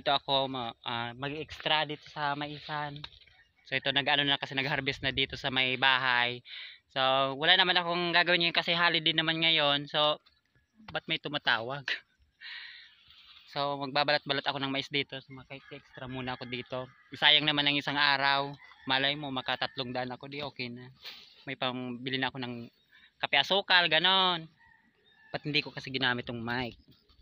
dito ako mag-extra dito sa maisan. So ito nag-ano na kasi nag-harvest na dito sa may bahay. So wala naman akong gagawin ngayon kasi holiday naman ngayon. So ba't may tumatawag? So magbabalat-balat ako ng mais dito. So maka-extra muna ako dito. Sayang naman ang isang araw. Malay mo makatatlong daan ako, di okay na. May pambili na ako ng kape asukal, ganon. Ba't hindi ko kasi ginamit tong mic?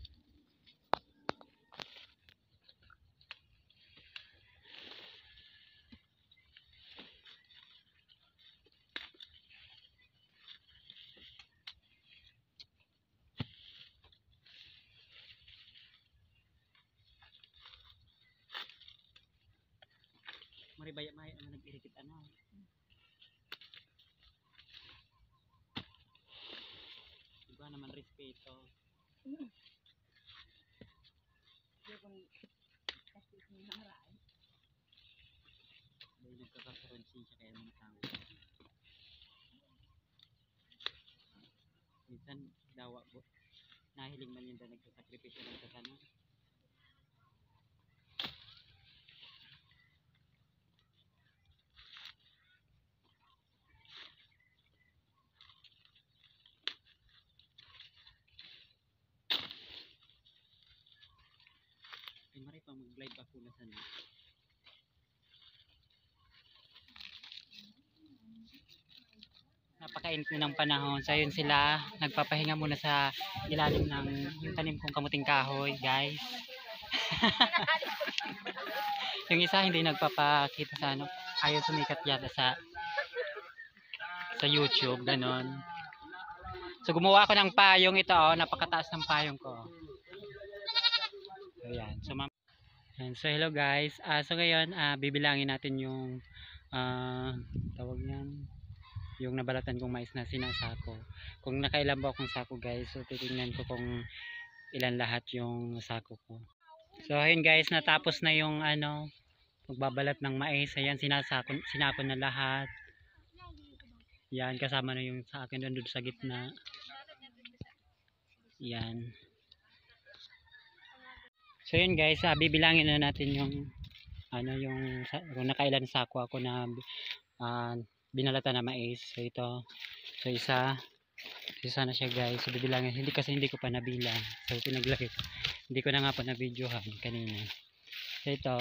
Maribaya may ano nag-irikit ano. Diba naman respeto. Dahil nagkakaroon siya kaya mga tao. Minsan dawa po. Nahiling man yun na nagsasakripisyo ng kasano. Ay maray pa mag-live ako na sana. Napakainit ng panahon. So yun sila, nagpapahinga muna sa ilalim ng yung tanim kong kamuting kahoy, guys. Yung isa hindi nagpapakita sa ano, ayaw sumikat yata sa YouTube, ganon. So gumawa ako ng payong ito, oh, napakataas ng payong ko. So yan. So hello guys. So ngayon, bibilangin natin yung tawag niyan, yung nabalatan kong mais na sinasako. Kung nakailan ba akong sako guys, so titingnan ko kung ilan lahat yung sako ko. So ayun guys, natapos na yung ano, magbabalat ng mais. Ayan, sinako na lahat. Yan, kasama na yung sa akin doon sa gitna. Yan. So yun guys, bibilangin na natin yung ano, yung kung nakailan sako ako na binalatan na mais. So ito, so isa na siya guys. So bibilangin, hindi ko pa nabilang. So pinaglagay ko, hindi ko na nga pa na videohan kanina. So ito,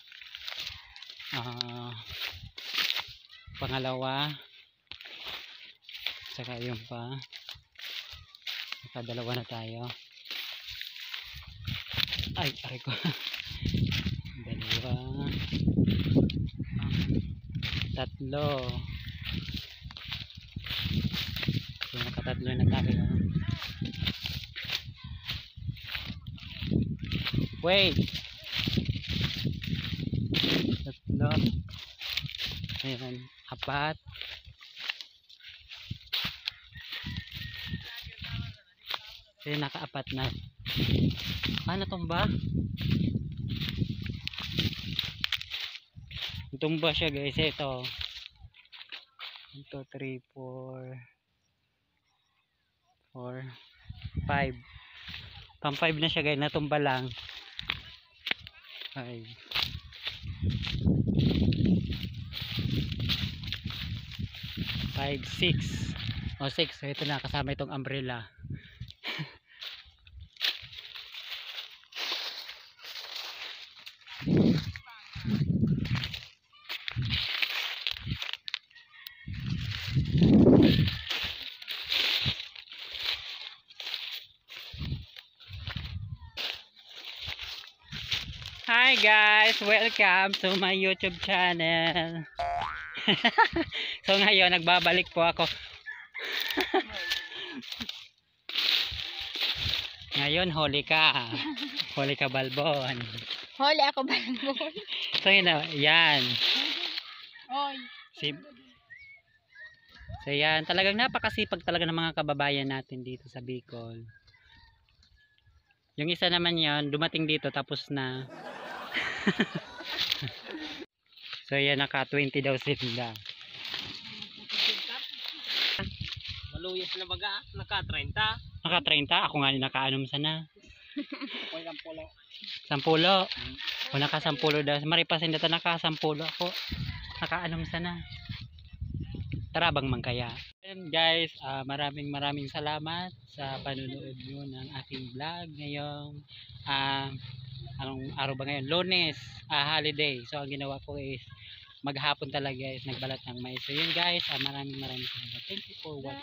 pangalawa, saka yung pa, nakadalawa na tayo. Ay, aray ko. Dalawa, tatlo. So nakatatlo na tayo. Wait, tatlo. Ayan, apat. Ayan, nakaapat na. Natumba. Natumba siya guys. Ito 1, 2, 3, 4 5. Pang 5 na siya guys. Natumba lang 5. 5, 6. O 6. So ito na, kasama itong umbrella. Hi guys, welcome to my YouTube channel. So ngayon nagbabalik po ako. Ngayon huli ka Balbon. Huli ako Balbon. So yan. Oy. So yan, talagang napakasipag talaga ng mga kababayan natin dito sa Bicol. Yung isa naman yan, dumating dito tapos na. So yan, naka 20 daw sila. Maluyos na baga, naka 30. Naka 30? Ako nga naka-anom sana. Sampulo. O nakasampulo daw. Maripasin dito nakasampulo ako. Nakaanom sana. Tarabang man kaya. And guys, maraming salamat sa panunood nyo ng aking vlog ngayong anong araw ba ngayon? Lunes, holiday. So ang ginawa ko is maghapon talaga is nagbalat ng mais. So yun guys, maraming salamat. Thank you for watching.